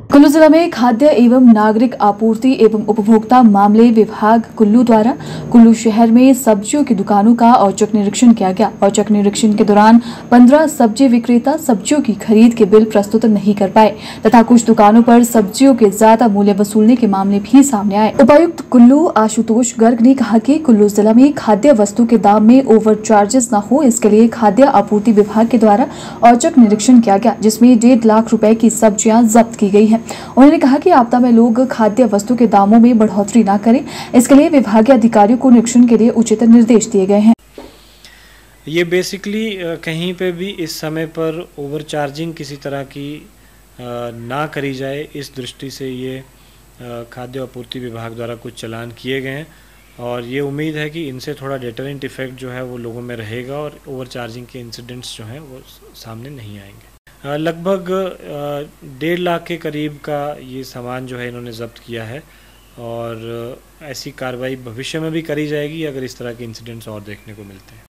कुल्लू जिला में खाद्य एवं नागरिक आपूर्ति एवं उपभोक्ता मामले विभाग कुल्लू द्वारा कुल्लू शहर में सब्जियों की दुकानों का औचक निरीक्षण किया गया। औचक निरीक्षण के दौरान 15 सब्जी विक्रेता सब्जियों की खरीद के बिल प्रस्तुत नहीं कर पाए तथा कुछ दुकानों पर सब्जियों के ज्यादा मूल्य वसूलने के मामले भी सामने आए। उपायुक्त कुल्लू आशुतोष गर्ग ने कहा कि कुल्लू जिला में खाद्य वस्तु के दाम में ओवर चार्जेस न हो, इसके लिए खाद्य आपूर्ति विभाग के द्वारा औचक निरीक्षण किया गया, जिसमें 1.5 लाख रुपए की सब्जियां जब्त की गई है। उन्होंने कहा कि आपदा में लोग खाद्य वस्तु के दामों में बढ़ोतरी न करें, इसके लिए विभागीय अधिकारियों को निरीक्षण के लिए उचित निर्देश दिए गए हैं। ये बेसिकली कहीं पे भी इस समय पर ओवर चार्जिंग किसी तरह की ना करी जाए, इस दृष्टि से ये खाद्य आपूर्ति विभाग द्वारा कुछ चालान किए गए हैं और ये उम्मीद है कि इनसे थोड़ा डेटरेंट इफेक्ट जो है वो लोगों में रहेगा और ओवर चार्जिंग के इंसिडेंट्स जो हैं वो सामने नहीं आएंगे। लगभग 1.5 लाख के करीब का ये सामान जो है इन्होंने जब्त किया है और ऐसी कार्रवाई भविष्य में भी करी जाएगी अगर इस तरह के इंसिडेंट्स और देखने को मिलते हैं।